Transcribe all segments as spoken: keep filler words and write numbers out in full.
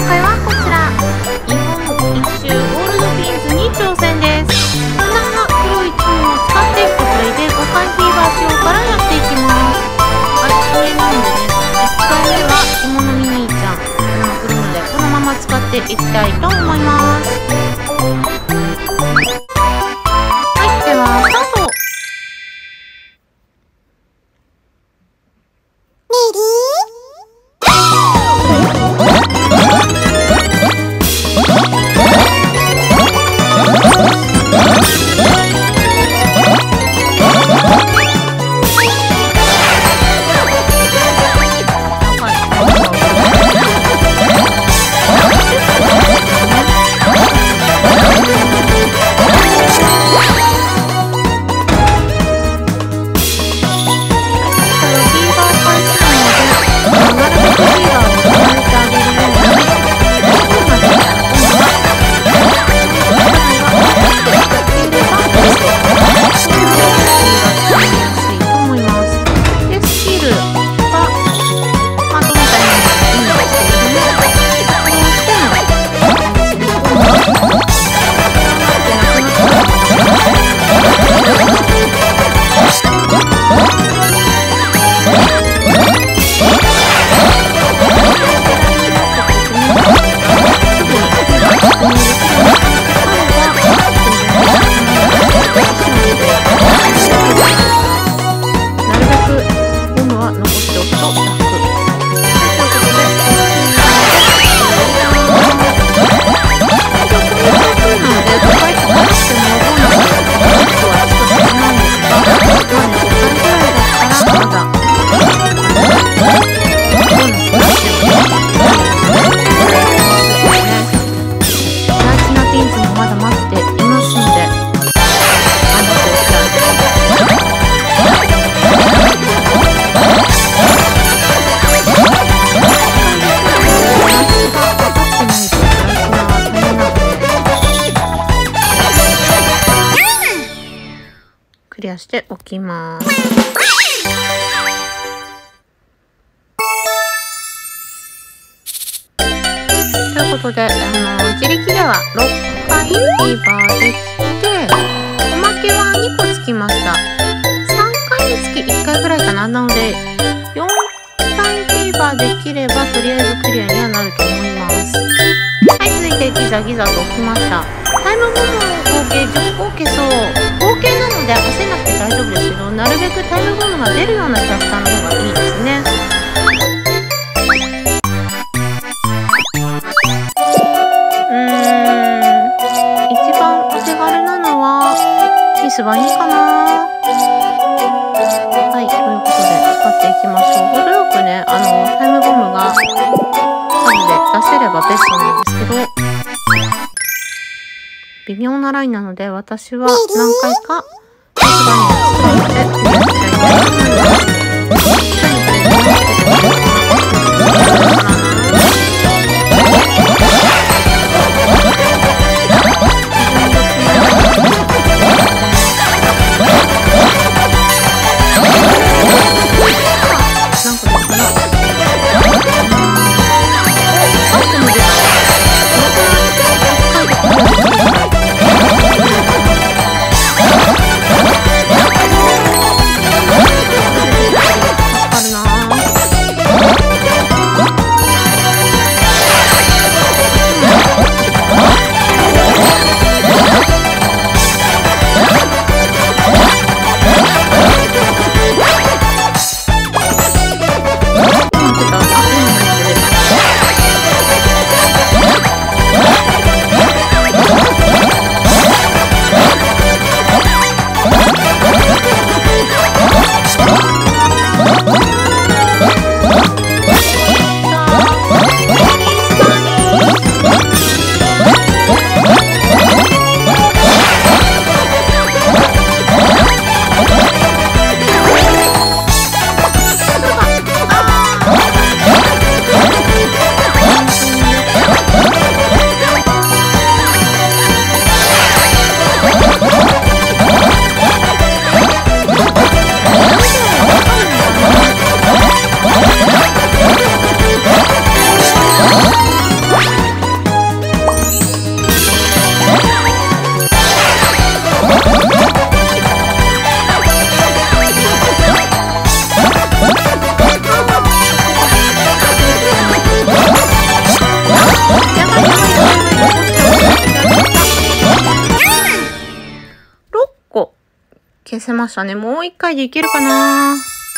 回はこちら日本一周ゴールドビーンズに挑戦です。簡単な黒いチームを使ってコプレイでごかいフィーバーしようからやっていきます。はい、これなんでね、いっかいめは芋のミ兄ちゃんが来るので、このまま使っていきたいと思います。はい、ではスタート。クリアしておきます。ということで、あの自力ではろっかいフィーバーできて、おまけはにこつきました。さんかいにつきいっかいぐらいかな。なのでよんかいフィーバーできればとりあえずクリアにはなると思います。はい、続いてギザギザと起きました。タイムボムを合計じゅっこ消そう。合計なので焦らなくて大丈夫ですけど、なるべくタイムボムが出るようなキャスターの方がいいですね。うーん、一番お手軽なのはミスバニかな。はい、ということで使っていきましょう。程よくね、あのタイムボムがなので出せればベストなんですけど、微妙なラインなので、私は何回かミスバニを作るのでクリアしたいと思います。 消せましたね。もう一回でいけるかな。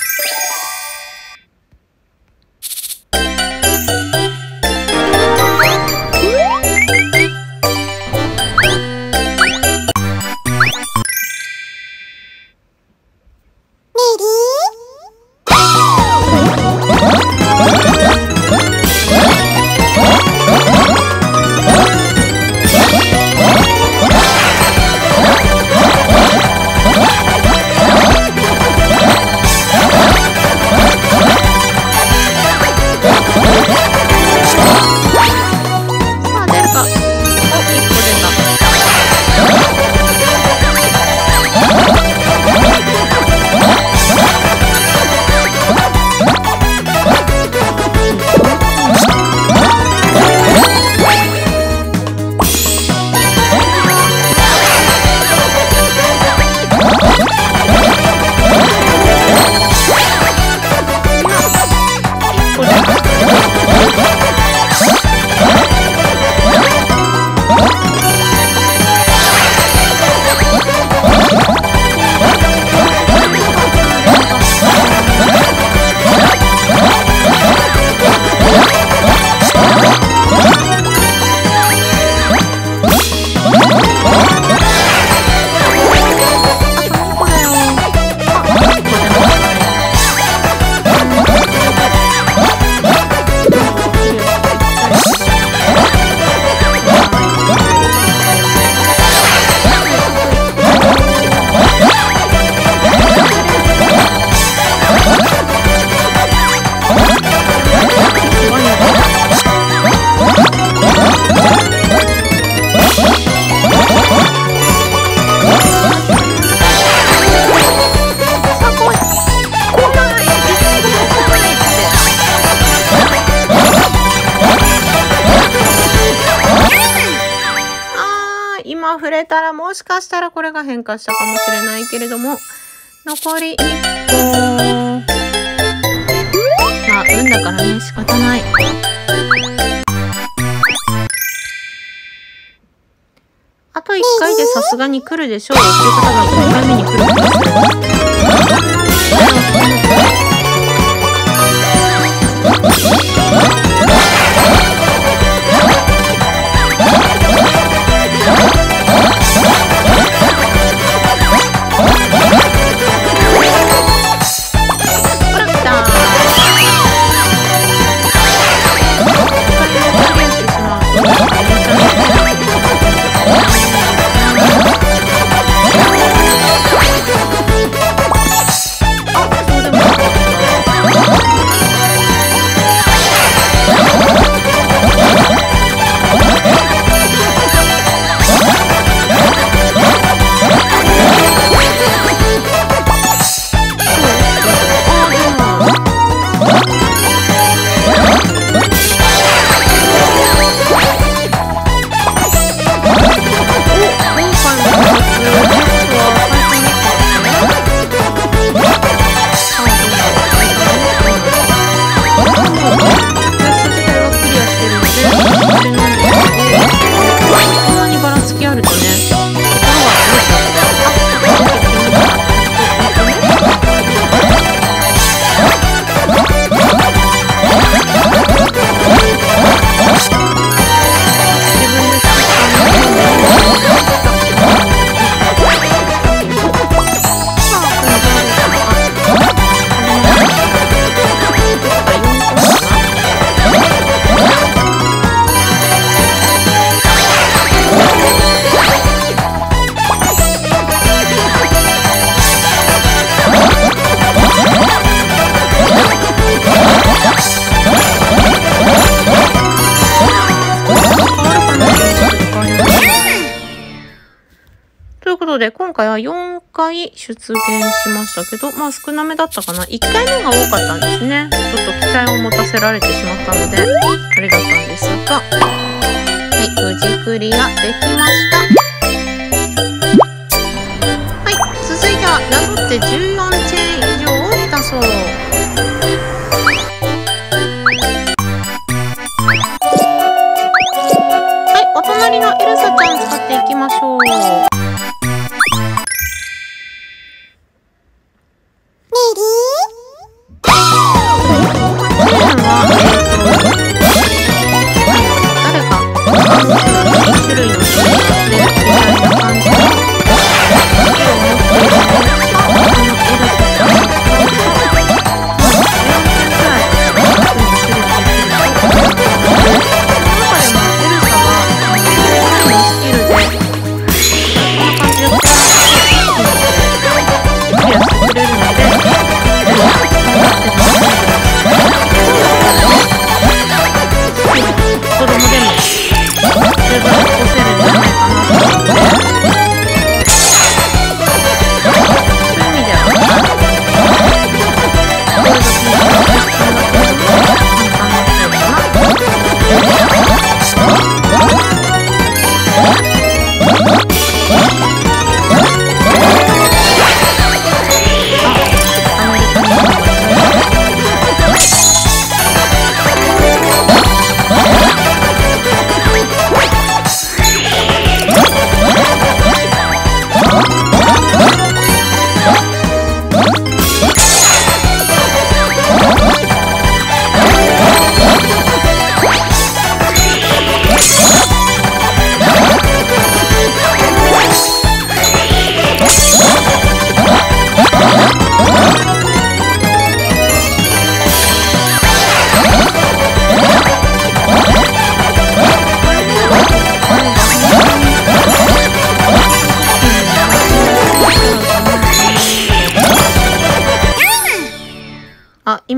触れたらもしかしたらこれが変化したかもしれないけれども、残りいっこ。まあ運だからね、仕方ない。あといっかいでさすがに来るでしょうっていう方がいっかいめに来るかもしれない。で今回はよんかい出現しましたけど、まあ少なめだったかな。いっかいめが多かったんですね。ちょっと期待を持たせられてしまったので、あれだったんですが。はい、無事クリアできました。はい、続いてはなぞってじゅうよんチェーン以上を出そう。はい、お隣のエルサちゃん使っていきましょう。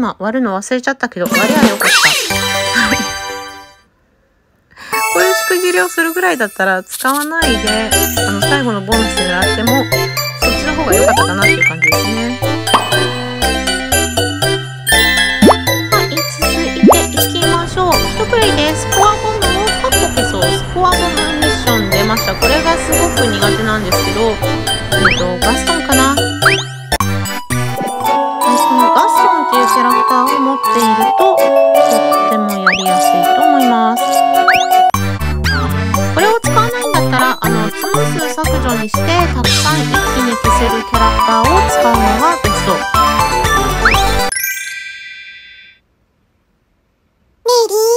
今割るの忘れちゃったけど、割りゃよかった。こういうしくじりをするぐらいだったら使わないで、あの最後のボーナスで狙ってもそっちの方が良かったかなっていう感じですね。はい、続いていきましょう。一プレイでスコアボムをはっこ消そう。スコアボムミッション出ました。これがすごく苦手なんですけど、えっとガストンかな。ガストンっていうキャラクターを持っているととってもやりやすいと思います。これを使わないんだったらあのツム数削除にしてたくさん一気に消せるキャラクターを使うのがベスト。メリー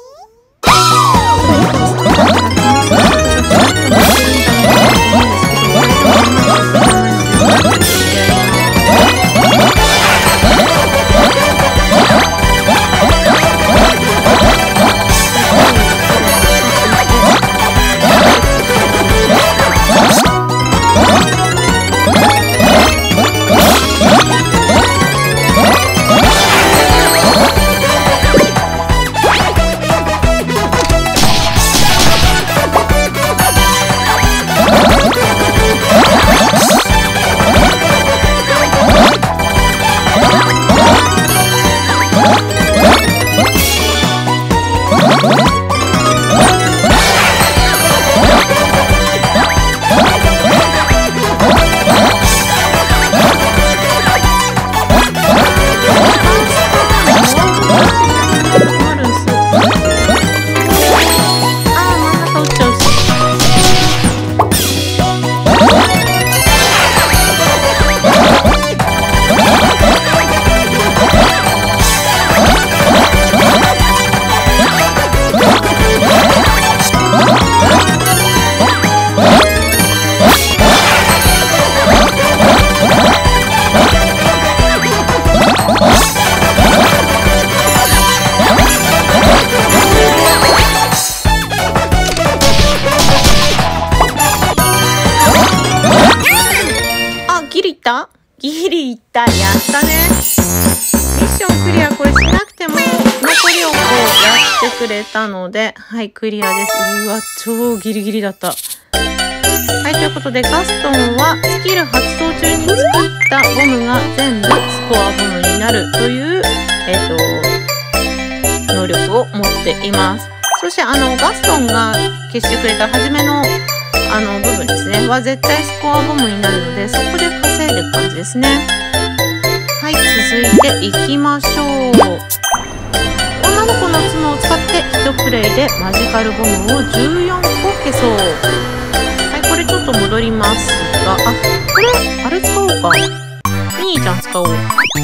ギリいった。やったね。ミッションクリア、これしなくても残りをこうやってくれたので、はい、クリアです。うわ、超ギリギリだった。はい、ということでガストンはスキル発動中に作ったボムが全部スコアボムになるという、えっと、能力を持っています。そしてあの、ガストンが消してくれた初めのあの部分ですねは絶対スコアボムになるので、そこで稼いでいく感じですね。はい、続いていきましょう。女の子の角を使って一プレイでマジカルボムをじゅうよんこ消そう。はい、これちょっと戻りますが、あ、これあれ使おうか。ミニーちゃん使おう。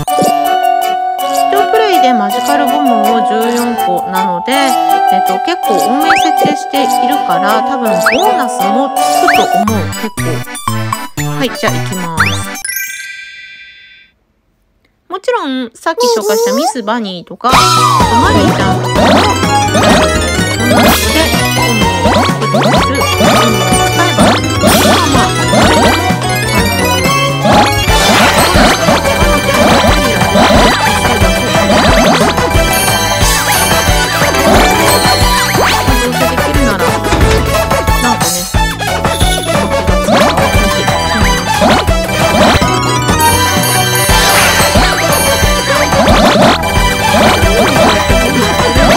一プレイでマジカルボムをじゅうよんこなので、えっと、結構多め設定しているから多分ボーナスもつくと思う。結構。はい、じゃあ行きます。もちろんさっき紹介したミスバニーとかマリーちゃんとかもこんな感じでボムを作ってくれるボムを使えば、まあまあこ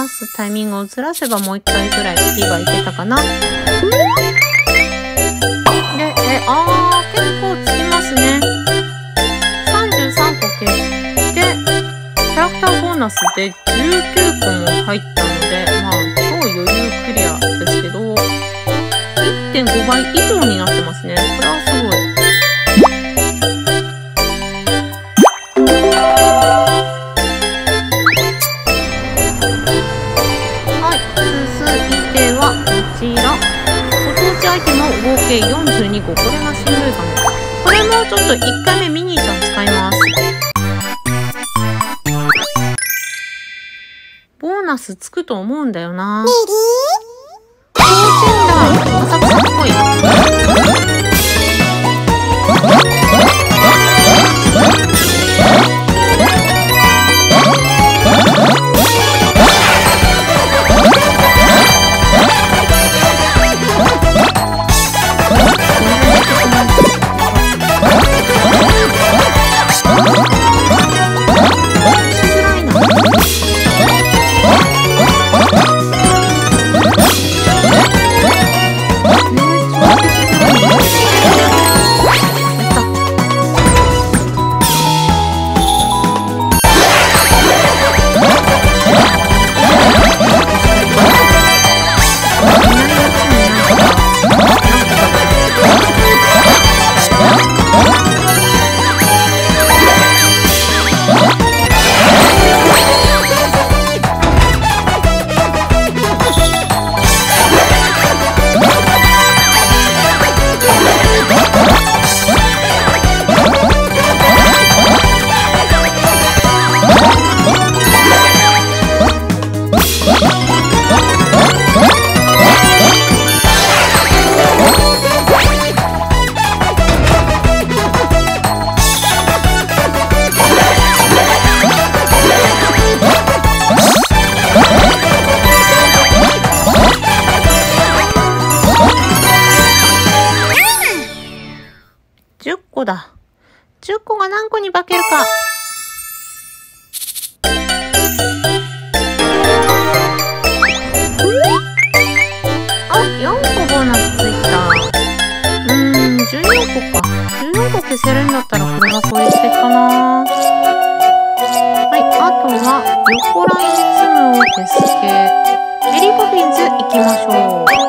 すタイミングをずらせばもう一回ぐらいフィーバーいけたかな。で、え、あー、結構つきますね。さんじゅうさんこ消して、キャラクターボーナスでじゅうきゅうこも入ったので、まあ、超余裕クリアですけど、いってんごばい以上になってますね。これはすごい。はい、続いてはこちら。ご当地アイテムを合計よんじゅうにこ。これがしんどいかな。これもちょっといっかいめミニーちゃん使います。ボーナスつくと思うんだよな。甲子園だ。浅草っぽい。じゅっこだ。じゅっこが何個に化けるか。あ、よんこボーナスついた。うーん、じゅうよんこか。じゅうよんこ消せるんだったらこれが効率的かな。はい、あとは横ラインツムを消す系。メリーポピンズ行きましょう。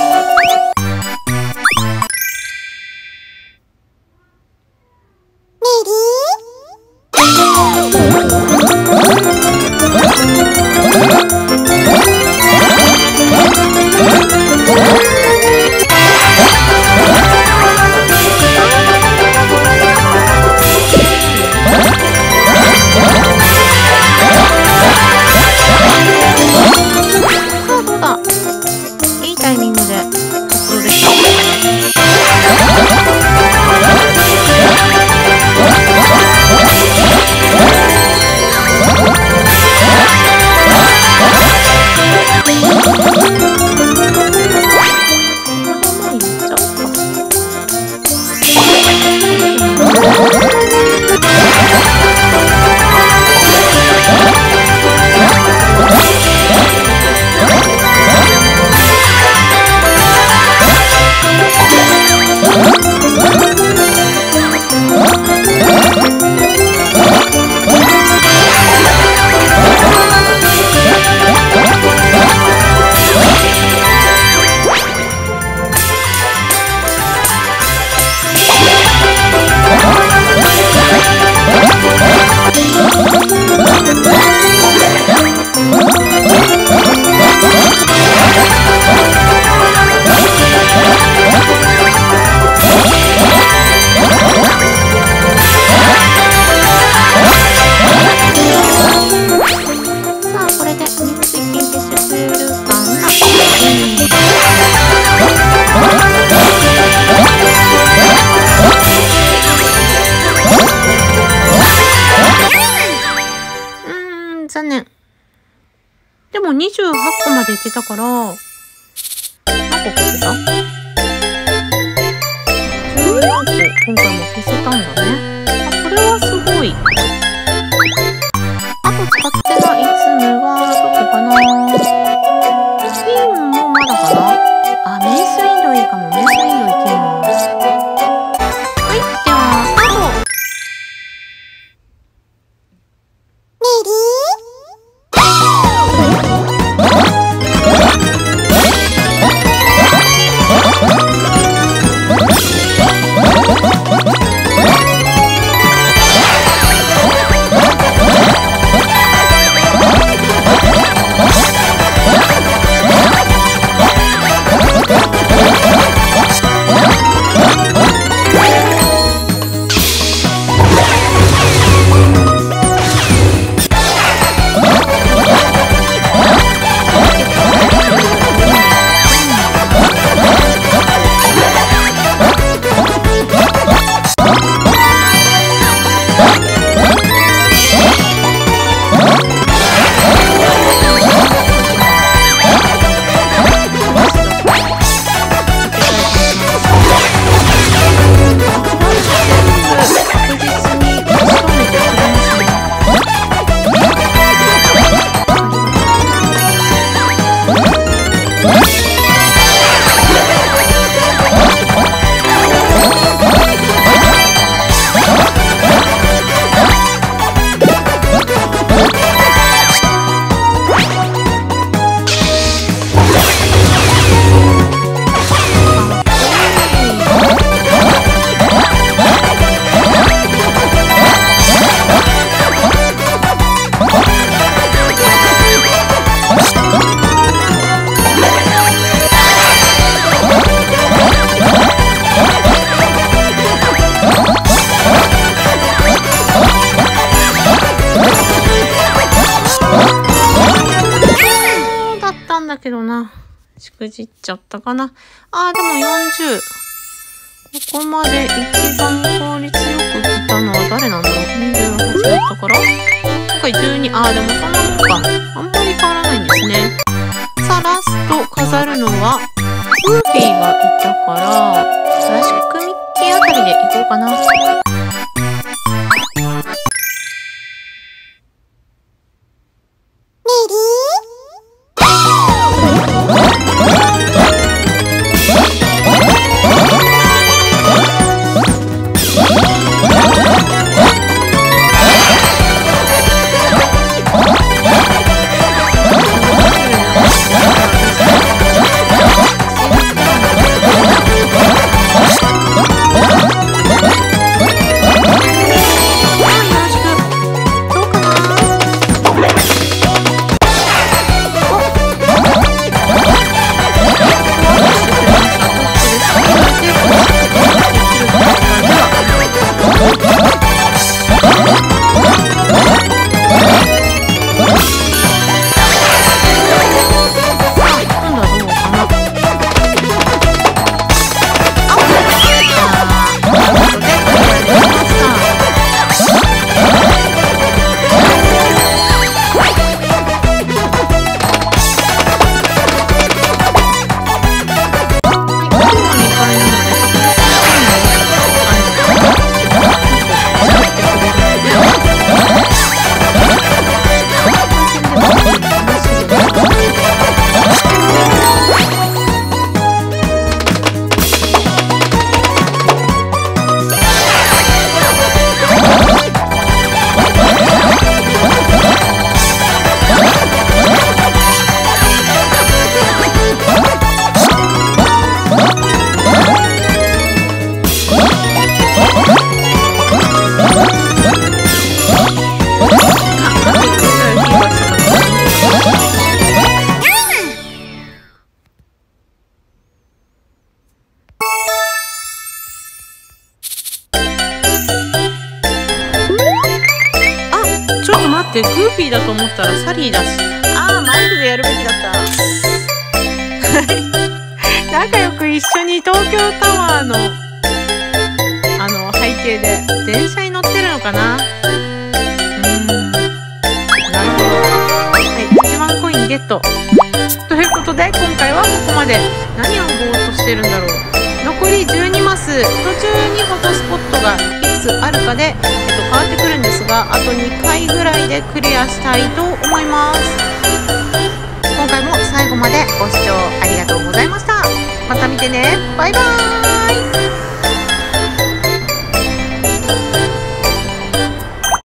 残念。でもにじゅうはっこまでいけたから、何個消せた ?じゅうよんこ今回も消せたんだね。あ、これはすごい。あと使ってないツムはどこかな。 ンもまだかな。あ、メイスウィンドウいいかも。メイスウィンドウ行きます。はい、ではスタート。だけどな。しくじっちゃったかな。あー、でもよんじゅう。ここまで一番効率よく来たのは誰なんだろう。にじゅうはちだったから。今回じゅうに。あー、でもそんなもんか。あんまり変わらないんですね。さあ、ラスト飾るのは、グーフィーがいたから、クラシックミッキーあたりでいこうかな。グーフィーだと思ったらサリーだし。ああ、マイクでやるべきだった。仲良く一緒に東京タワーのあの背景で電車に乗ってるのかな。うーん、なるほど。はい、いちまんコインゲットということで、今回はここまで。何をぼーっとしてるんだろう。残りじゅうにマス、途中にフォトスポットがいくつあるかで、えっと、変わってくるんですが、あとにかいぐらいでクリアしたいと思います。 今回も最後までご視聴ありがとうございました。また見てね。バイバーイ。